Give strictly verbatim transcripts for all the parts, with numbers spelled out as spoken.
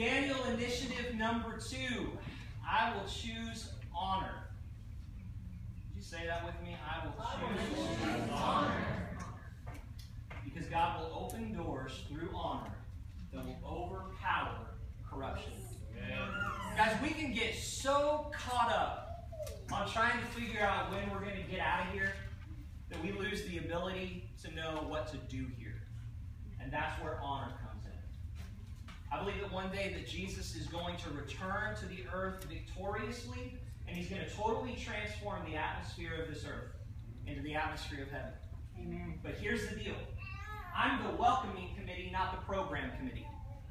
Daniel initiative number two. I will choose honor. Did you say that with me? I will choose honor. Because God will open doors through honor that will overpower corruption. Guys, we can get so caught up on trying to figure out when we're going to get out of here that we lose the ability to know what to do here. And that's where honor comes in. I believe that one day that Jesus is going to return to the earth victoriously, and he's going to totally transform the atmosphere of this earth into the atmosphere of heaven. Amen. But here's the deal. I'm the welcoming committee, not the program committee.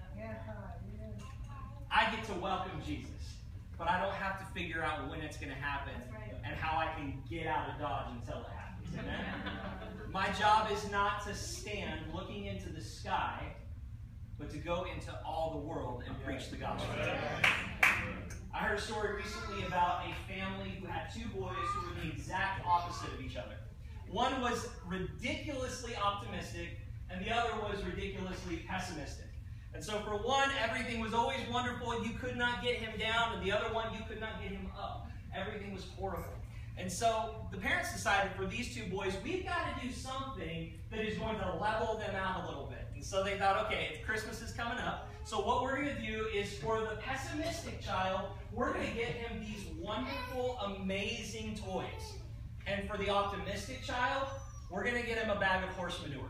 I get to welcome Jesus, but I don't have to figure out when it's going to happen and how I can get out of Dodge until it happens. Amen? My job is not to stand looking into the sky, but to go into all the world and preach the gospel. I heard a story recently about a family who had two boys who were the exact opposite of each other. One was ridiculously optimistic, and the other was ridiculously pessimistic. And so for one, everything was always wonderful. You could not get him down. And the other one, you could not get him up. Everything was horrible. And so the parents decided for these two boys, we've got to do something that is going to level them out a little bit. And so they thought, okay, if Christmas is coming up, so what we're going to do is for the pessimistic child, we're going to get him these wonderful, amazing toys. And for the optimistic child, we're going to get him a bag of horse manure.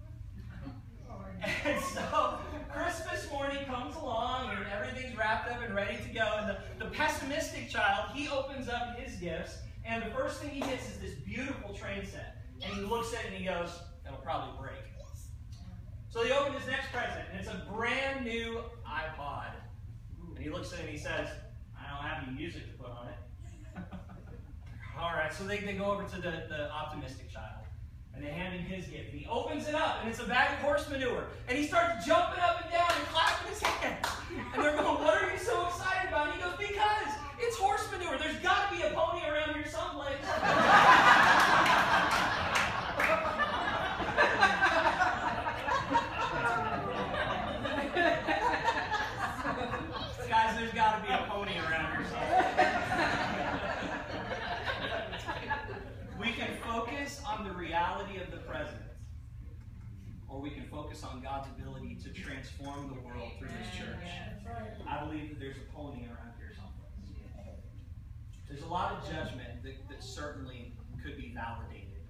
And so Christmas morning comes along and everything's wrapped up and ready to go. And the, the pessimistic child, he opens up his gifts, and the first thing he gets is this beautiful train set. And he looks at it and he goes, it'll probably break. So he opens his next present, and it's a brand new iPod. And he looks at it and he says, I don't have any music to put on it. All right, so they, they go over to the, the optimistic child. And they hand him his gift. And he opens it up, and it's a bag of horse manure. And he starts jumping up and down and clapping his hands. And they're going, what are you so excited about? And he goes, because it's horse manure. There's got to be a pony around here someplace. Guys, there's got to be a pony around here someplace. We can focus on the reality of the present, or we can focus on God's ability to transform the world through His church. I believe that there's a pony around here someplace. There's a lot of judgment that, that certainly could be validated.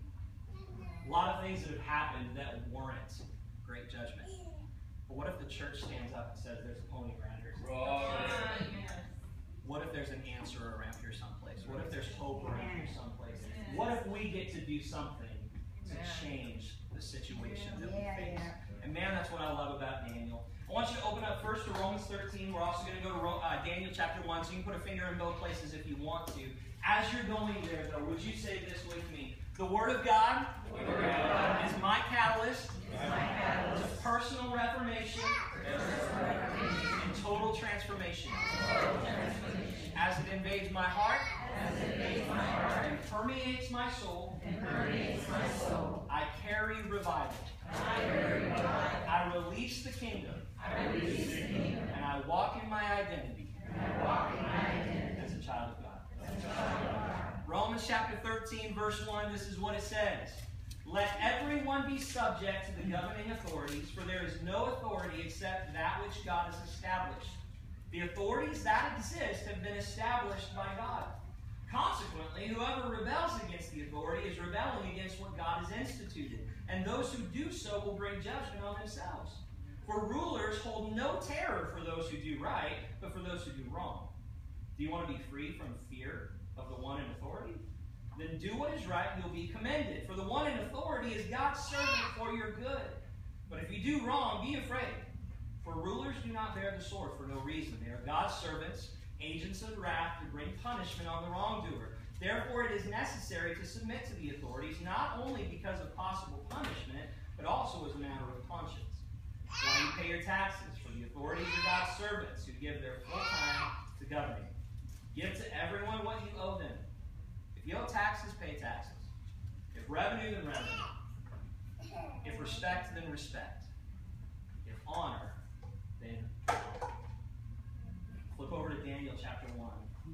A lot of things that have happened that warrant great judgment. But what if the church stands up and says there's a pony around here someplace? What if there's an answer around here someplace? What if there's hope around here someplace? What if we get to do something to change the situation that we face? And man, that's what I love about Daniel. I want you to open up first to Romans thirteen. We're also going to go to uh, Daniel chapter one, so you can put a finger in both places if you want to. As you're going there, though, would you say this with me? The Word of God, Word of God is my catalyst, is my catalyst to personal reformation, personal reformation and total transformation. Total transformation. As it invades my heart, as it invades my heart and permeates my soul, and permeates my soul, I carry revival. I carry revival. I release the kingdom. I release the kingdom. And I walk in my identity. And I walk in my identity as a child of God. As a child of God. Romans chapter thirteen, verse one, this is what it says. Let everyone be subject to the governing authorities, for there is no authority except that which God has established. The authorities that exist have been established by God. Consequently, whoever rebels against the authority is rebelling against what God has instituted, and those who do so will bring judgment on themselves. For rulers hold no terror for those who do right, but for those who do wrong. Do you want to be free from fear of the one in authority? Then do what is right, and you'll be commended. For the one in authority is God's servant for your good. But if you do wrong, be afraid. For rulers do not bear the sword for no reason. They are God's servants, agents of wrath to bring punishment on the wrongdoer. Therefore, it is necessary to submit to the authorities, not only because of possible punishment, but also as a matter of conscience. While you pay your taxes, for the authorities are God's servants who give their full time to governing. Give to everyone what you owe them. If you owe taxes, pay taxes. If revenue, then revenue. If respect, then respect. If honor, then honor.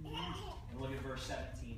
And look at verse seventeen.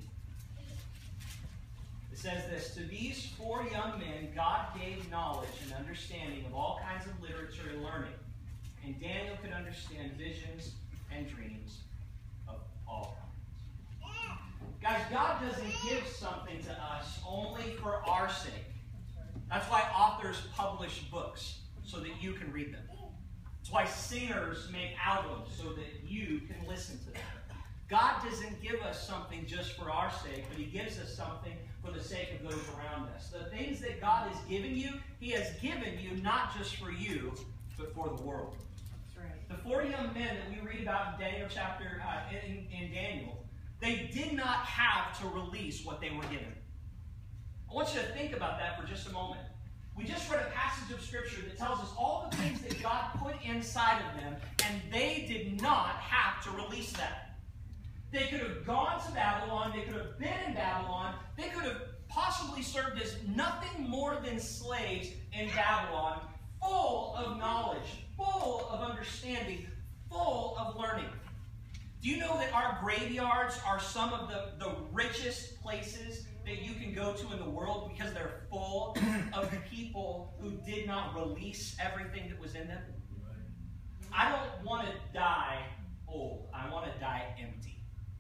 It says this, to these four young men, God gave knowledge and understanding of all kinds of literature and learning. And Daniel could understand visions and dreams of all kinds. Guys, God doesn't give something to us only for our sake. That's why authors publish books, so that you can read them. That's why singers make albums, so that you can listen to them. God doesn't give us something just for our sake, but He gives us something for the sake of those around us. The things that God has given you, He has given you not just for you, but for the world. That's right. The four young men that we read about in Daniel chapter uh, in, in Daniel, they did not have to release what they were given. I want you to think about that for just a moment. We just read a passage of Scripture that tells us all the things that God put inside of them, and they did not have to release that. They could have gone to Babylon. They could have been in Babylon. They could have possibly served as nothing more than slaves in Babylon, full of knowledge, full of understanding, full of learning. Do you know that our graveyards are some of the, the richest places that you can go to in the world because they're full of people who did not release everything that was in them? I don't want to die old. I want to die empty.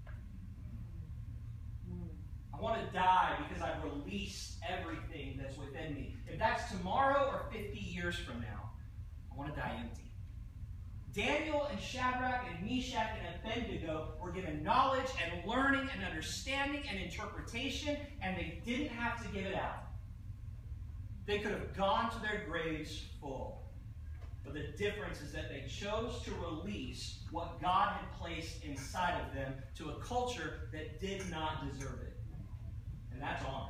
I want to die because I've released everything that's within me. If that's tomorrow or fifty years from now, I want to die empty. Daniel and Shadrach and Meshach and Abednego were given knowledge and learning and understanding and interpretation, and they didn't have to give it out. They could have gone to their graves full. But the difference is that they chose to release what God had placed inside of them to a culture that did not deserve it. And that's honor.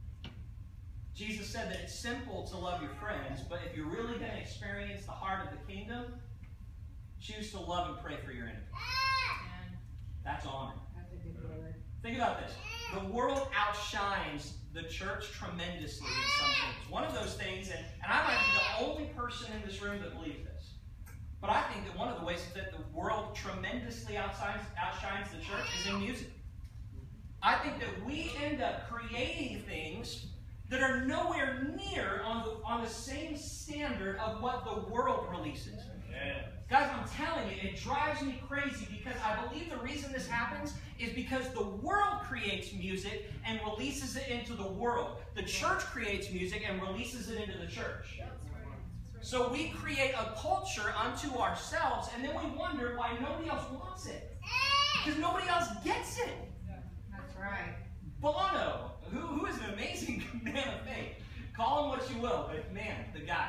Jesus said that it's simple to love your friends, but if you're really going to experience the heart of the kingdom, choose to love and pray for your enemies. That's honor. That's a good word. Think about this. The world outshines the church tremendously in some things. One of those things, and, and I might be the only person in this room that believes this, but I think that one of the ways that the world tremendously outshines, outshines the church is in music. I think that we end up creating things that are nowhere near on the, on the same standard of what the world releases. Yeah. Guys, I'm telling you, it drives me crazy because I believe the reason this happens is because the world creates music and releases it into the world. The church creates music and releases it into the church. So we create a culture unto ourselves, and then we wonder why nobody else wants it. Because nobody else gets it. That's right. Bono, who, who is an amazing man of faith. Call him what you will, but man, the guy.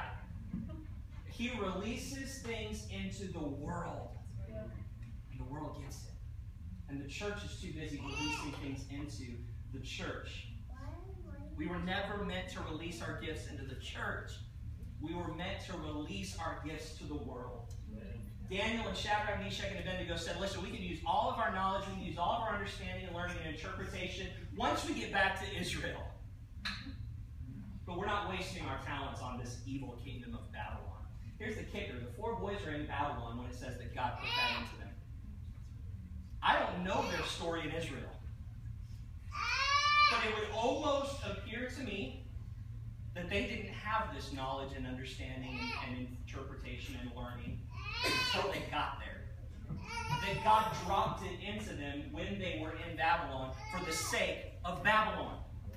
He releases things into the world. And the world gets it. And the church is too busy releasing things into the church. We were never meant to release our gifts into the church. We were meant to release our gifts to the world. Daniel and Shadrach, Meshach, and Abednego said, listen, we can use all of our knowledge, we can use all of our understanding and learning and interpretation once we get back to Israel. But we're not wasting our talents on this evil kingdom of Babylon. Here's the kicker. The four boys are in Babylon when it says that God put that into them. I don't know their story in Israel. But it would almost appear to me that they didn't have this knowledge and understanding and, and interpretation and learning until they got there. That God dropped it into them when they were in Babylon for the sake of Babylon.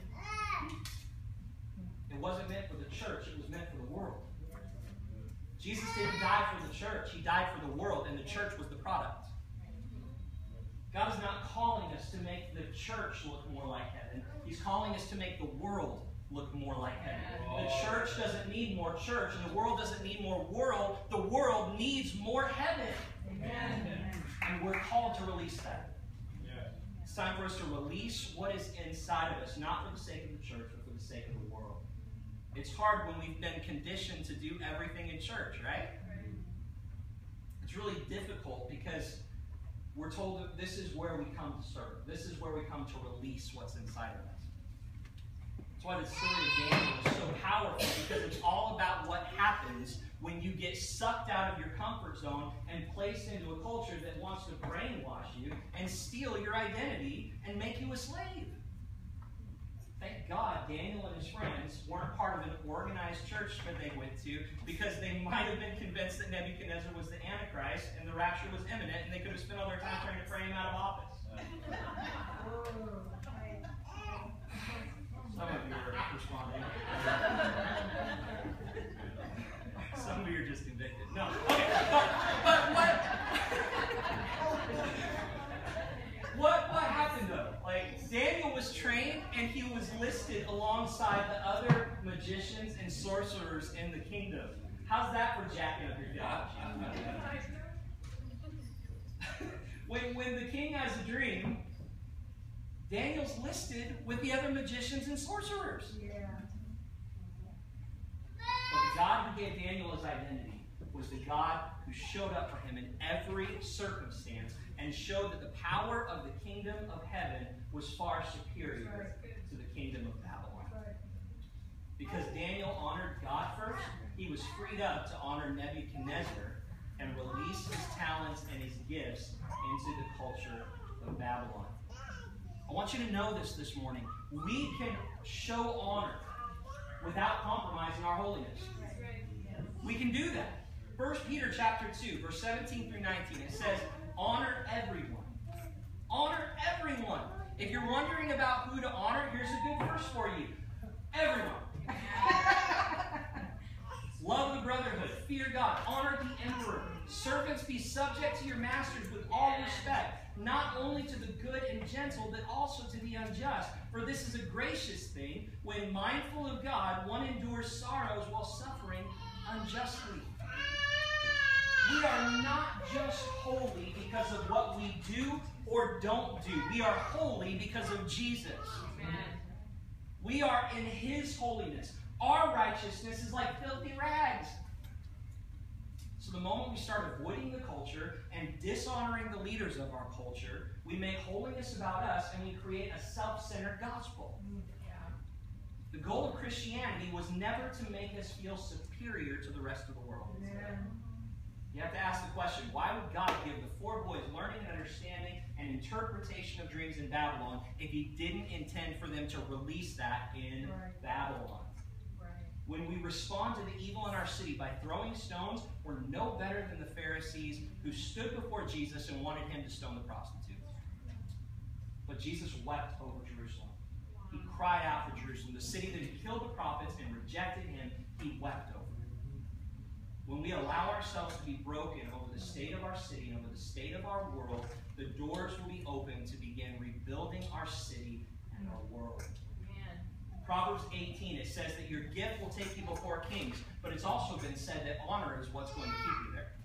It wasn't meant for the church, it was meant for the world. Jesus didn't die for the church, He died for the world, and the church was the product. God is not calling us to make the church look more like heaven. He's calling us to make the world look more like heaven. The church doesn't need more church, and the world doesn't need more world. The world needs more heaven. Amen. And we're called to release that. It's time for us to release what is inside of us, not for the sake of the church, but for the sake of the world. It's hard when we've been conditioned to do everything in church, right? It's really difficult because we're told that this is where we come to serve. This is where we come to release what's inside of us. It's why the story of Daniel is so powerful, because it's all about what happens when you get sucked out of your comfort zone and placed into a culture that wants to brainwash you and steal your identity and make you a slave. Thank God Daniel and his friends weren't part of an organized church that they went to, because they might have been convinced that Nebuchadnezzar was the Antichrist and the rapture was imminent, and they could have spent all their time trying to pray him out of office. Some of you are responding. Some of you are just convicted. No. Okay. But, but what, what what happened though? Like, Daniel was trained and he was listed alongside the other magicians and sorcerers in the kingdom. How's that for jacking up your theology? when, when the king has a dream, Daniel's listed with the other magicians and sorcerers. Yeah. But the God who gave Daniel his identity was the God who showed up for him in every circumstance and showed that the power of the kingdom of heaven was far superior to the kingdom of Babylon. Because Daniel honored God first, he was freed up to honor Nebuchadnezzar and release his talents and his gifts into the culture of Babylon. I want you to know this this morning. We can show honor without compromising our holiness. We can do that. First Peter chapter two, verse seventeen through nineteen, it says, honor everyone. Honor everyone. If you're wondering about who to honor, here's a good verse for you. Everyone. Love the brotherhood. Fear God. Honor the emperor. Servants, be subject to your masters with all respect, not only to the good and gentle, but also to the unjust. For this is a gracious thing, when mindful of God, one endures sorrows while suffering unjustly. We are not just holy because of what we do or don't do. We are holy because of Jesus. Amen. We are in his holiness. Our righteousness is like filthy rags. So the moment we start avoiding the culture and dishonoring the leaders of our culture, we make holiness about us and we create a self-centered gospel. Yeah. The goal of Christianity was never to make us feel superior to the rest of the world. Yeah. You have to ask the question, why would God give the four boys learning and understanding and interpretation of dreams in Babylon if he didn't intend for them to release that in right. Babylon? When we respond to the evil in our city by throwing stones, we're no better than the Pharisees who stood before Jesus and wanted him to stone the prostitute. But Jesus wept over Jerusalem. He cried out for Jerusalem, the city that had killed the prophets and rejected him. He wept over it. When we allow ourselves to be broken over the state of our city and over the state of our world, the doors will be open to begin rebuilding our city and our world. Proverbs eighteen, it says that your gift will take you before kings, but it's also been said that honor is what's going to keep you there.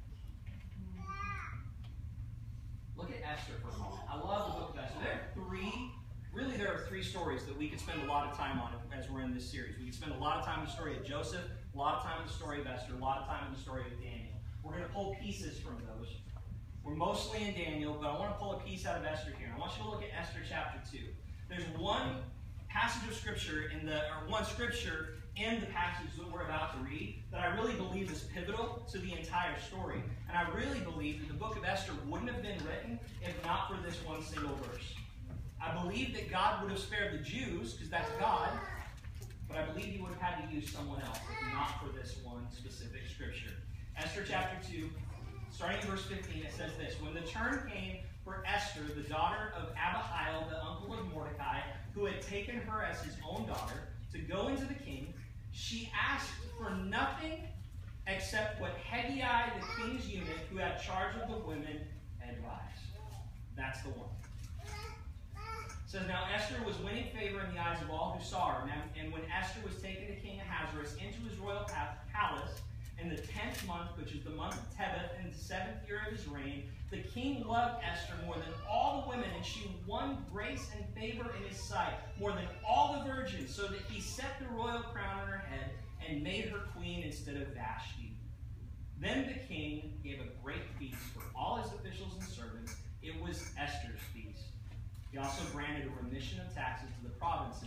Look at Esther for a moment. I love the book of Esther. There are three, really there are three stories that we could spend a lot of time on as we're in this series. We could spend a lot of time in the story of Joseph, a lot of time in the story of Esther, a lot of time in the story of Daniel. We're going to pull pieces from those. We're mostly in Daniel, but I want to pull a piece out of Esther here. I want you to look at Esther chapter two. There's one passage of scripture in the, or one scripture in the passage that we're about to read that I really believe is pivotal to the entire story. And I really believe that the book of Esther wouldn't have been written if not for this one single verse. I believe that God would have spared the Jews, because that's God, but I believe he would have had to use someone else if not for this one specific scripture. Esther chapter two, starting in verse fifteen, it says this: when the turn came for Esther, the daughter of Abihail, the uncle of Mordecai, who had taken her as his own daughter, to go into the king, she asked for nothing except what Hegai, the king's eunuch, who had charge of the women, advised. That's the one. It says, now Esther was winning favor in the eyes of all who saw her. Now, and when Esther was taken to King Ahasuerus into his royal palace, in the tenth month, which is the month of Tebeth, in the seventh year of his reign, the king loved Esther more than all the women, and she won grace and favor in his sight more than all the virgins, so that he set the royal crown on her head and made her queen instead of Vashti. Then the king gave a great feast for all his officials and servants. It was Esther's feast. He also granted a remission of taxes to the provinces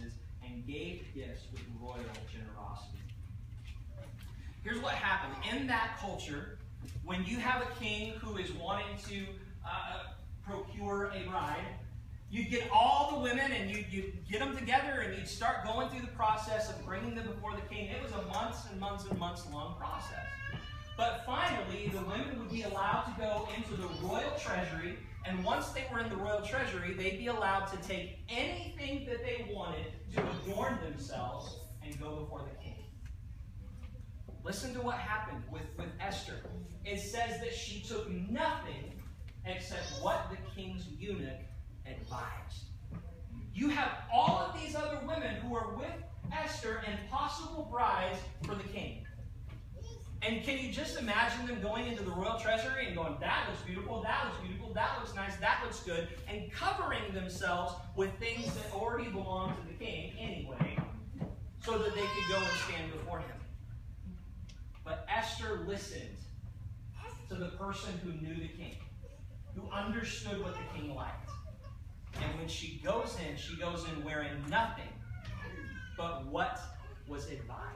and gave gifts with royal generosity. Here's what happened. In that culture, when you have a king who is wanting to uh, procure a bride, you'd get all the women and you'd, you'd get them together and you'd start going through the process of bringing them before the king. It was a months and months and months long process. But finally, the women would be allowed to go into the royal treasury, and once they were in the royal treasury, they'd be allowed to take anything that they wanted to adorn themselves and go before the king. Listen to what happened with, with Esther. It says that she took nothing except what the king's eunuch advised. You have all of these other women who are with Esther and possible brides for the king. And can you just imagine them going into the royal treasury and going, that looks beautiful, that looks beautiful, that looks nice, that looks good, and covering themselves with things that already belong to the king anyway, so that they could go and stand before him. But Esther listened to the person who knew the king, who understood what the king liked. And when she goes in, she goes in wearing nothing but what was advised.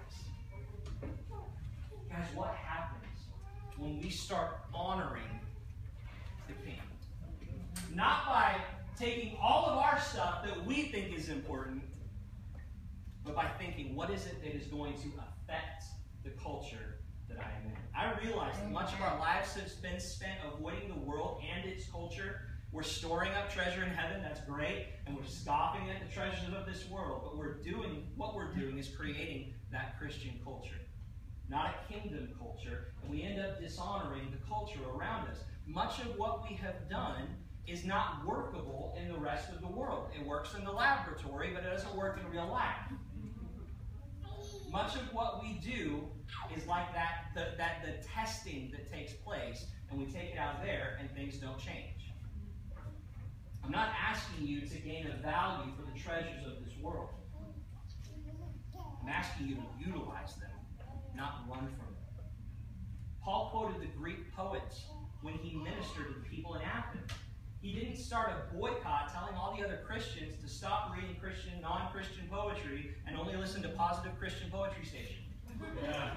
Guys, what happens when we start honoring the king? Not by taking all of our stuff that we think is important, but by thinking, what is it that is going to affect the culture that I am in? I realize that much of our lives has been spent avoiding the world and its culture. We're storing up treasure in heaven, that's great, and we're scoffing at the treasures of this world, but we're doing, what we're doing is creating that Christian culture. Not a kingdom culture, and we end up dishonoring the culture around us. Much of what we have done is not workable in the rest of the world. It works in the laboratory, but it doesn't work in real life. Much of what we do is like that, the, that the testing that takes place, and we take it out there, and things don't change. I'm not asking you to gain a value for the treasures of this world. I'm asking you to utilize them, not run from them. Paul quoted the Greek poets when he ministered to the people in Athens. He didn't start a boycott telling all the other Christians to stop reading Christian, non-Christian poetry and only listen to Positive Christian Poetry Station. Yeah.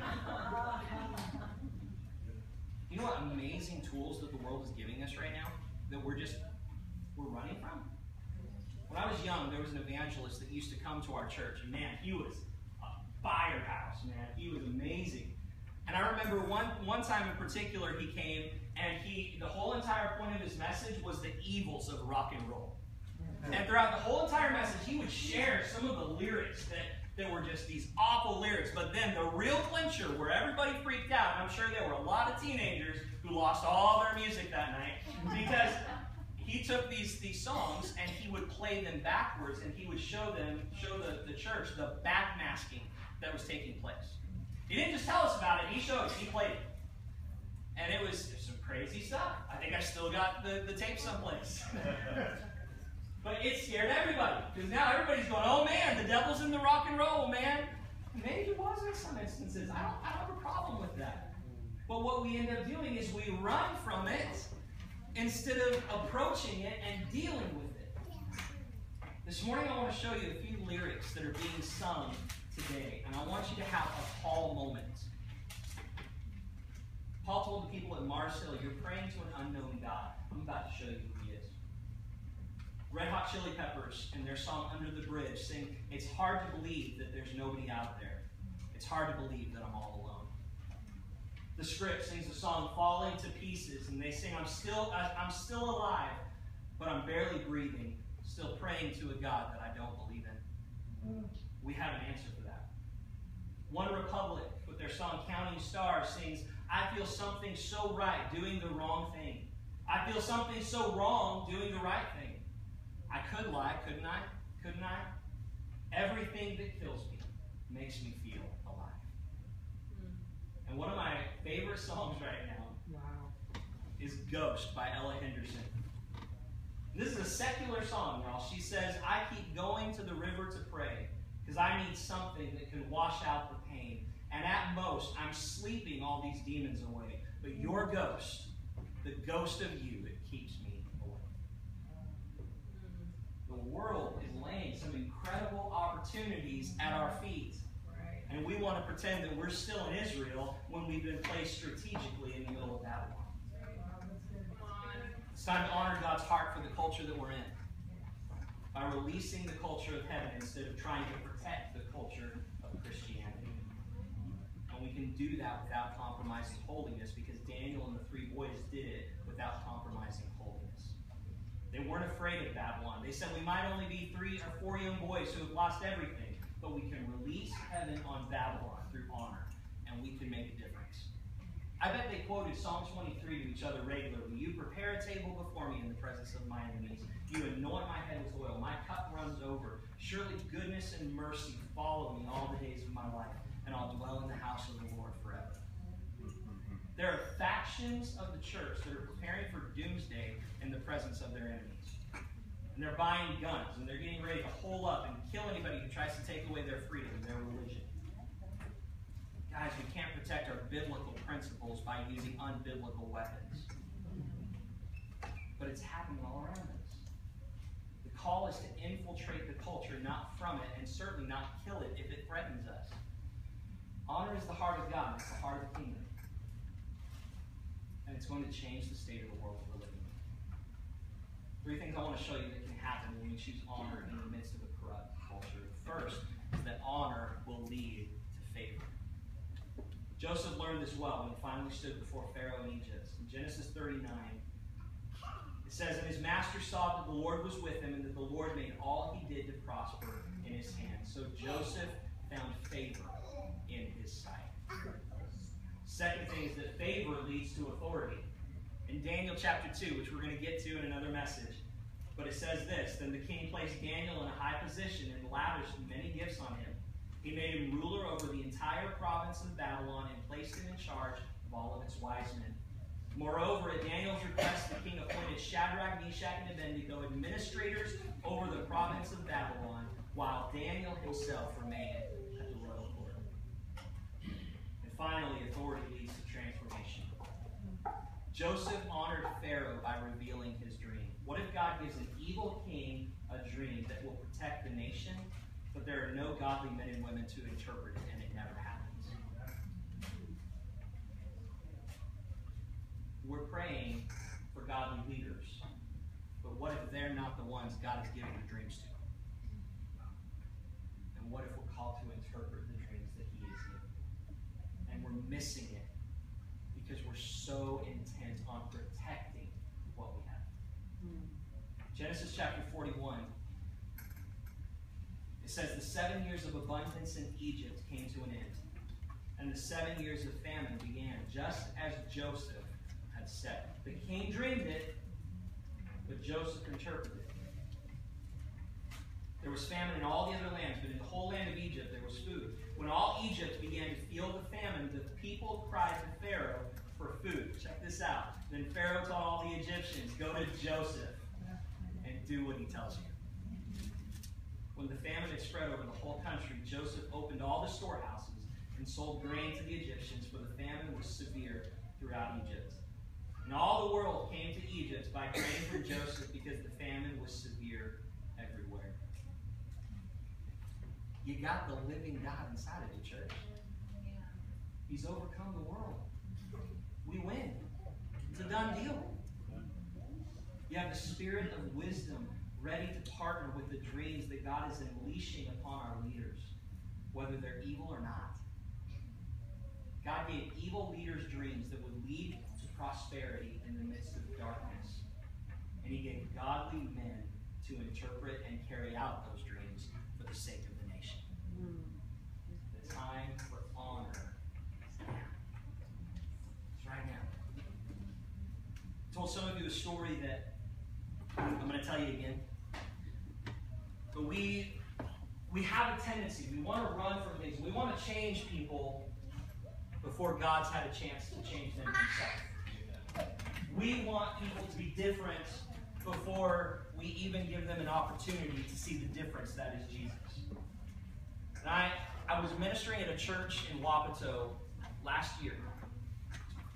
You know what amazing tools that the world is giving us right now that we're just, we're running from? When I was young, there was an evangelist that used to come to our church, and man, he was firehouse, man. He was amazing. And I remember one, one time in particular he came, and he the whole entire point of his message was the evils of rock and roll. And throughout the whole entire message, he would share some of the lyrics that, that were just these awful lyrics. But then the real clincher where everybody freaked out, and I'm sure there were a lot of teenagers who lost all their music that night, because he took these, these songs and he would play them backwards, and he would show them, show the, the church the backmasking that was taking place. He didn't just tell us about it, he showed us, he played it. And it was, it was some crazy stuff. I think I still got the, the tape someplace. But it scared everybody, because now everybody's going, oh man, the devil's in the rock and roll, man. Maybe he was in some instances. I don't, I don't have a problem with that. But what we end up doing is we run from it instead of approaching it and dealing with it. This morning I want to show you a few lyrics that are being sung today, and I want you to have a Paul moment. Paul told the people at Mars Hill, you're praying to an unknown God. I'm about to show you who he is. Red Hot Chili Peppers, in their song Under the Bridge, sing, it's hard to believe that there's nobody out there. It's hard to believe that I'm all alone. The Script sings the song Falling to Pieces, and they sing, I'm still, I'm still alive, but I'm barely breathing, still praying to a God that I don't believe in. We have an answer for that. One Republic, with their song Counting Stars, sings, I feel something so right doing the wrong thing. I feel something so wrong doing the right thing. I could lie, couldn't I? Couldn't I? Everything that kills me makes me feel alive. And one of my favorite songs right now wow. is Ghost by Ella Henderson. This is a secular song, y'all. She says, I keep going to the river to pray because I need something that can wash out the pain. And at most, I'm sleeping all these demons away. But your ghost, the ghost of you, it keeps me away. The world is laying laying some incredible opportunities at our feet. And we want to pretend that we're still in Israel when we've been placed strategically in the middle of Babylon. It's time to honor God's heart for the culture that we're in by releasing the culture of heaven instead of trying to protect the culture of Christianity. And we can do that without compromising holiness, because Daniel and the three boys did it without compromising holiness. They weren't afraid of Babylon. They said, we might only be three or four young boys who have lost everything, but we can release heaven on Babylon through honor, and we can make a difference. I bet they quoted Psalm twenty-three to each other regularly. You prepare a table before me in the presence of my enemies. You anoint my head with oil. My cup runs over. Surely goodness and mercy follow me all the days of my life, and I'll dwell in the house of the Lord forever. There are factions of the church that are preparing for doomsday in the presence of their enemies. And they're buying guns, and they're getting ready to hole up and kill anybody who tries to take away their freedom, their religion. Guys, we can't protect our biblical principles by using unbiblical weapons. But it's happening all around us. The call is to infiltrate the culture, not from it, and certainly not kill it if it threatens us. Honor is the heart of God. It's the heart of the kingdom. And it's going to change the state of the world we're living in. Three things I want to show you that can happen when we choose honor in the midst of a corrupt culture. The first is that honor will lead to favor. Joseph learned this well when he finally stood before Pharaoh in Egypt. In Genesis thirty-nine, it says, and his master saw that the Lord was with him, and that the Lord made all he did to prosper in his hands. So Joseph found favor in his sight. Second thing is that favor leads to authority. In Daniel chapter two, which we're going to get to in another message, but it says this, then the king placed Daniel in a high position and lavished many gifts on him. He made him ruler over the entire province of Babylon and placed him in charge of all of its wise men. Moreover, at Daniel's request, the king appointed Shadrach, Meshach, and Abednego administrators over the province of Babylon, while Daniel himself remained at the royal court. And finally, authority leads to transformation. Joseph honored Pharaoh by revealing his dream. What if God gives an evil king a dream that will protect the nation, but there are no godly men and women to interpret it, and it never happens? We're praying for godly leaders, but what if they're not the ones God has given the dreams to? And what if we're called to interpret the dreams that he has given? And we're missing it because we're so intent on protecting what we have. Mm. Genesis chapter forty-one, it says, the seven years of abundance in Egypt came to an end, and the seven years of famine began, just as Joseph had said. The king dreamed it, but Joseph interpreted it. There was famine in all the other lands, but in the whole land of Egypt there was food. When all Egypt began to feel the famine, the people cried to Pharaoh for food. Check this out. Then Pharaoh told all the Egyptians, go to Joseph and do what he tells you. When the famine had spread over the whole country, Joseph opened all the storehouses and sold grain to the Egyptians, for the famine was severe throughout Egypt. And all the world came to Egypt by grain from Joseph, because the famine was severe everywhere. You got the living God inside of you, church. He's overcome the world. We win. It's a done deal. You have the spirit of wisdom ready to partner with the dreams that God is unleashing upon our leaders, whether they're evil or not. God gave evil leaders dreams that would lead to prosperity in the midst of darkness. And he gave godly men to interpret and carry out those dreams for the sake of the nation. Mm. The time for honor is now. It's right now. I told some of you a story that I'm going to tell you again. But we, we have a tendency, we want to run from things. We want to change people before God's had a chance to change them himself. We want people to be different before we even give them an opportunity to see the difference that is Jesus. And I, I was ministering at a church in Wapato last year.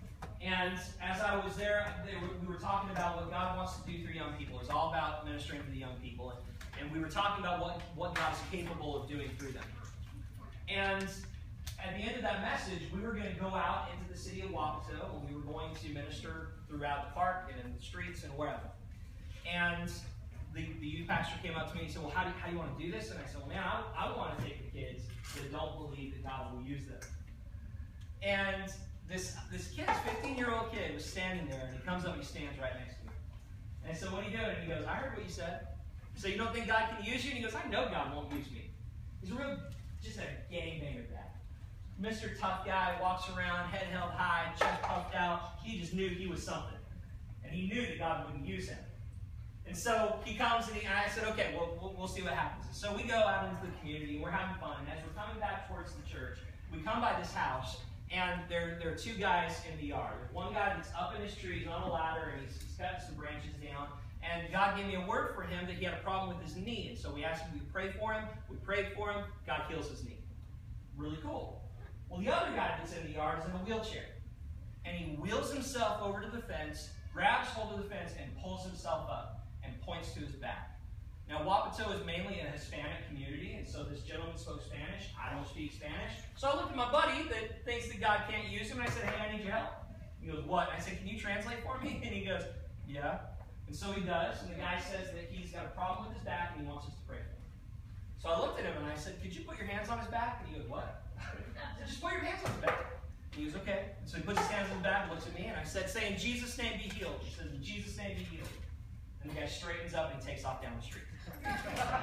And as I was there, they were, we were talking about what God wants to do through young people. It's all about ministering to the young people. And, and we were talking about what, what God is capable of doing through them. And at the end of that message, we were going to go out into the city of Wapato, and we were going to minister throughout the park and in the streets and wherever. And the, the youth pastor came up to me and said, well, how do, you, how do you want to do this? And I said, well, man, I, I want to take the kids that don't believe that God will use them. And this this kid, this fifteen-year-old kid, was standing there, and he comes up and he stands right next to me. And I said, what are you doing? And he goes, I heard what you said. So you don't think God can use you? And he goes, I know God won't use me. He's a real, just a gangbanger dad. Mister Tough Guy, walks around, head held high, chest puffed out. He just knew he was something. And he knew that God wouldn't use him. And so he comes, and, he, and I said, okay, well, we'll, we'll see what happens. And so we go out into the community, and we're having fun. And as we're coming back towards the church, we come by this house, and there, there are two guys in the yard. There's one guy that's up in his tree, he's on a ladder, and he's, he's got some branches down. And God gave me a word for him that he had a problem with his knee. And so we asked him to pray for him. We prayed for him. God heals his knee. Really cool. Well, the other guy that's in the yard is in a wheelchair. And he wheels himself over to the fence, grabs hold of the fence, and pulls himself up and points to his back. Now, Wapato is mainly a Hispanic community, and so this gentleman spoke Spanish. I don't speak Spanish. So I looked at my buddy that thinks that God can't use him, and I said, hey, I need your help. He goes, what? I said, can you translate for me? And he goes, yeah. And so he does, and the guy says that he's got a problem with his back, and he wants us to pray for him. So I looked at him, and I said, could you put your hands on his back? And he goes, what? I said, just put your hands on his back. And he goes, okay. And so he puts his hands on his back and looks at me, and I said, say, in Jesus' name be healed. He says, in Jesus' name be healed. And the guy straightens up and he takes off down the street. Like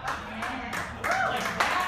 that.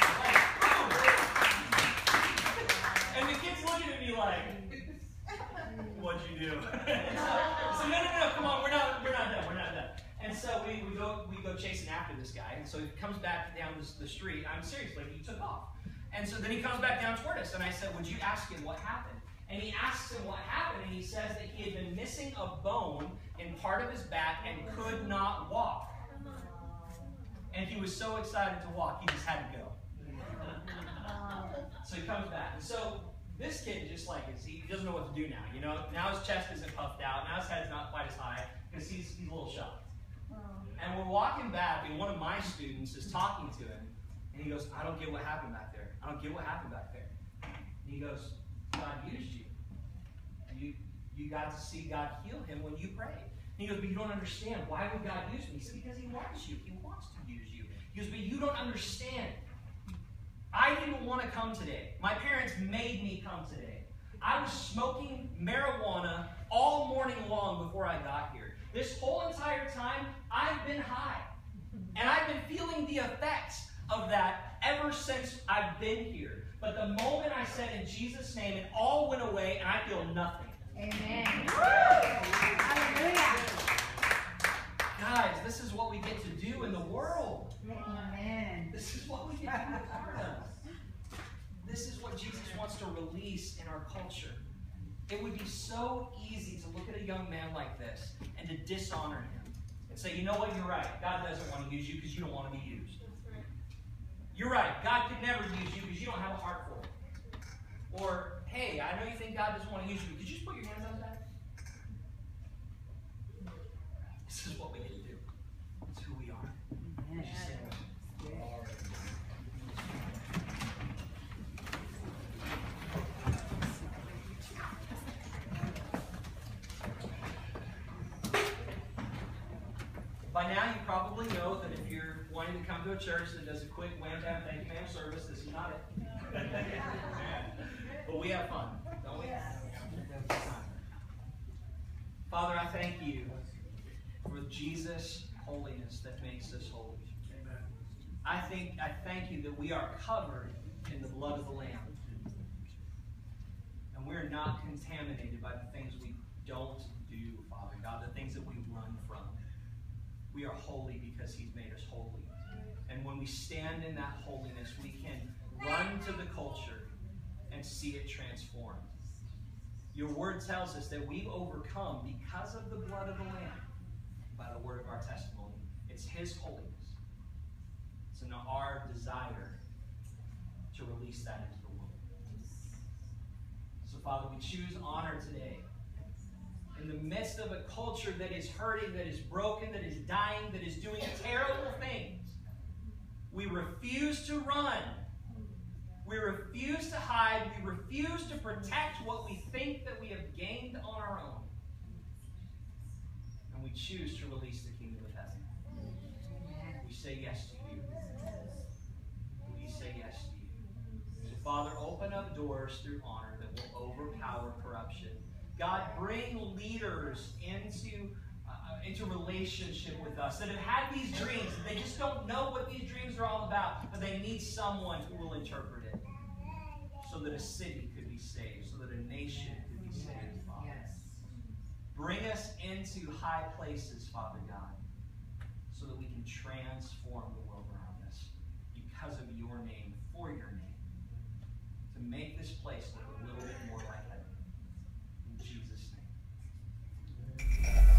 Like, and the kid's looking at me like, what'd you do? So, so no, no, no, come on, we're not, we're not done, we're not done. And so we, we go we go chasing after this guy, and so he comes back down the, the street. I'm serious, like he took off. And so then he comes back down toward us, and I said, would you ask him what happened? And he asks him what happened, and he says that he had been missing a bone in part of his back and could not walk. And he was so excited to walk, he just had to go. So he comes back. And so this kid just like is, he doesn't know what to do now. You know, now his chest isn't puffed out, now his head's not quite as high because he's, he's a little shocked. And we're walking back, and one of my students is talking to him, and he goes, I don't get what happened back there. I don't get what happened back there. And he goes, God used you. You, you got to see God heal him when you prayed. And he goes, but you don't understand. Why would God use me? He said, because he wants you. He wants to use you. He goes, but you don't understand. I didn't want to come today. My parents made me come today. I was smoking marijuana all morning long before I got here. This whole entire time, I've been high. And I've been feeling the effects of that ever since I've been here. But the moment I said in Jesus' name, it all went away, and I feel nothing. Amen. Hallelujah. Guys, this is what we get to do in the world. Amen. This is what we get to be part of. This is what Jesus wants to release in our culture. It would be so easy to look at a young man like this and to dishonor him and say, you know what, you're right. God doesn't want to use you because you don't want to be used. You're right. God could never use you because you don't have a heart for it. Or, hey, I know you think God doesn't want to use you, but could you just put your hands on his back? This is what we get to do. It's who we are. Amen. By now, you probably know that if you're wanting to come to a church that does a quick wham bam thank you ma'am service, this is not it. But we have fun, don't we? Father, I thank you for Jesus' holiness that makes us holy. I think I thank you that we are covered in the blood of the Lamb. And we're not contaminated by the things we don't do, Father God, the things that we run from. We are holy because he's made us holy. And when we stand in that holiness, we can run to the culture and see it transformed. Your word tells us that we've overcome because of the blood of the Lamb by the word of our testimony. It's his holiness. It's in our desire to release that into the world. So, Father, we choose honor today in the midst of a culture that is hurting, that is broken, that is dying, that is doing terrible things, we refuse to run. We refuse to hide. We refuse to protect what we think that we have gained on our own. And we choose to release the kingdom of heaven. We say yes to you. We say yes to you. So, Father, open up doors through honor that will overpower corruption. God, bring leaders into, uh, into relationship with us that have had these dreams. And they just don't know what these dreams are all about, but they need someone who will interpret it so that a city could be saved, so that a nation could be saved, Father. Bring us into high places, Father God, so that we can transform the world around us because of your name, for your name, to make this place look a little bit more like heaven. In Jesus' name.